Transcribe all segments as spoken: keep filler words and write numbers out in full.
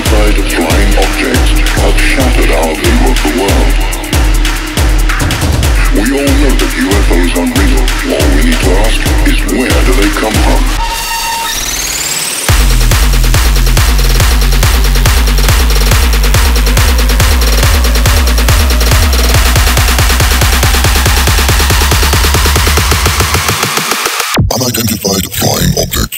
Unidentified flying objects have shattered our view of the world. We all know that U F Os are real. All we need to ask is, where do they come from? Unidentified flying objects.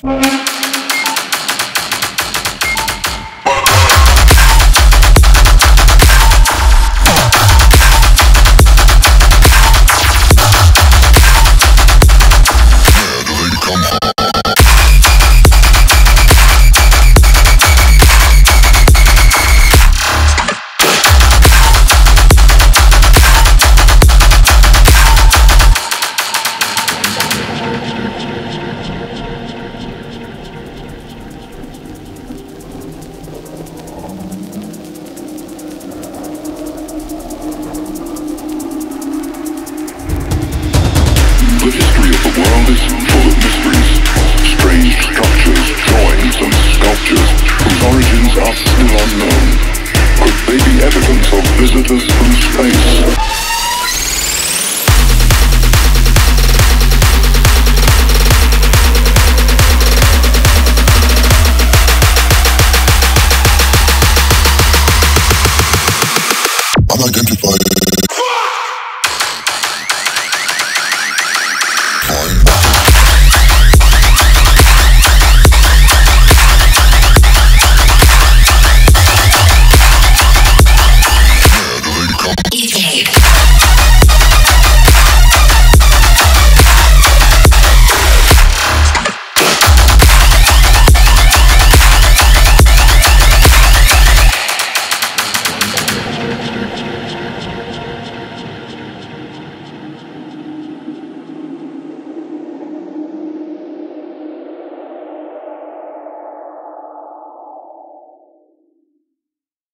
The history of the world is full of mysteries, strange structures, drawings and sculptures whose origins are still unknown. Could they be evidence of visitors from space? Unidentified